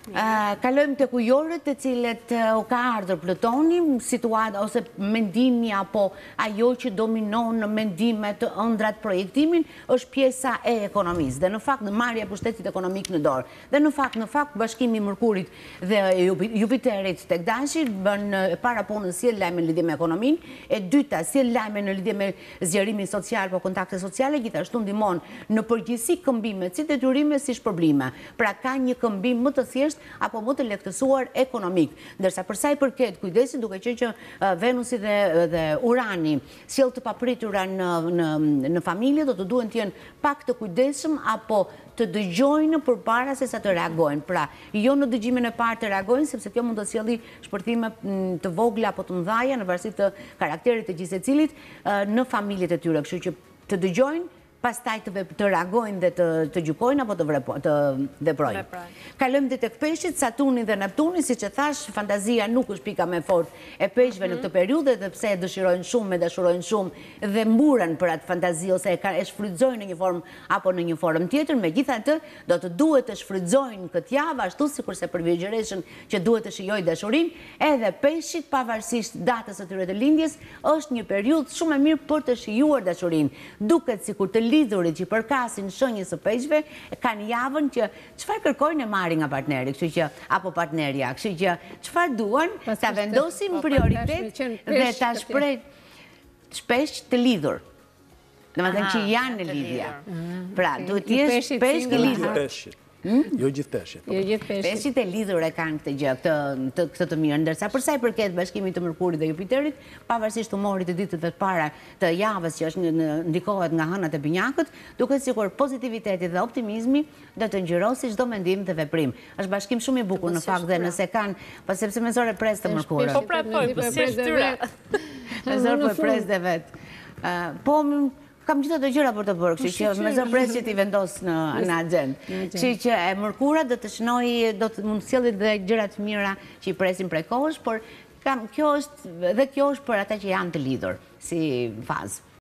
Kalojmë të kujorët të cilët u ka ardhur Plutoni, situata ose mendimi apo ajo që dominon në mendimet të ëndrat projektimin është pjesa e ekonomisë dhe në fakt në marrja e pushtetit ekonomik në dorë. Dhe në fakt bashkimi i Mërkurit dhe Jupiterit tek Dashi bën para punës si lajme në lidhje me ekonominë, e dyta si lajme në lidhje me zgjerimin social apo kontakte sociale, gjithashtu ndihmon në përgjithësi këmbimet si detyrime si shpërblime. Pra ka një këmbim më të thjeshtë apo më të lehtësuar ekonomik. Ndërsa për sa i përket kujdesit, duke qenë që Venusi dhe Urani sjell të papritura në familje, do të duhen të jenë pak të kujdesshëm apo të dëgjojnë përpara se sa të reagojnë. Pra, jo në dëgjimin e parë të reagojnë, sepse kjo mund të sjellë shpërthime të vogla apo të mëdha në varësi të karakterit të gjithë secilit në familjet e tyre. Kështu që të dëgjojnë, pastaj të reagojnë dhe të gjykojnë apo të veprojnë. Kalojmë dhe tek peshqit, Saturni dhe Neptuni, siç e thash, fantazia nuk është pika më e fortë e peshqve në këtë periudhë, dhe pse e dëshirojnë shumë, e dashurojnë shumë dhe mburen për atë fantazi ose e shfrytëzojnë në një formë apo në një formë tjetër, megjithatë do të duhet të shfrytëzojnë këtë javë ashtu sikurse për vjergjëreshën që duhet të shijojë dashurinë, edhe peshqit pavarësisht datës së tyre të lindjes, është një periudhë shumë e mirë për të shijuar dashurinë. Duket sikur të lidhurit që përkasin shenjës së peshqve kanë javën që çfarë kërkojnë e marrin nga partneri, kështu që apo partnerja, kështu që çfarë duan ta vendosin prioritet dhe ta shpreh shpesh të lidhur. Domethënë që janë në lidhje. Pra, duhet të jesh peshq i lidhur. Jo gjithë peshqit. Peshqit e lidhur e kanë këtë gjë, këtë të mirë, ndërsa për sa i përket bashkimit të Mërkurit dhe Jupiterit, pavarësisht humorit të ditëve të para të javës që është ndikohet nga hënat e binjakët, duket sikur pozitiviteti dhe optimizmi do të ngjyrosi çdo mendim dhe veprim. Është bashkim shumë i bukur në fakt dhe nëse kanë, po sepse me zor e pres të Mërkurën. Po pra po, si është tyre? Me zor po e pres dhe vet. Po kam gjitha të gjëra për të bërë, kështu që me zor pres që t'i vendos në agent. Kështu që e Mërkura do të shënojë, do të mund të sjellë dhe gjëra të mira që i presin prej kohësh, por kjo është për ata që janë të lidhur si fazë.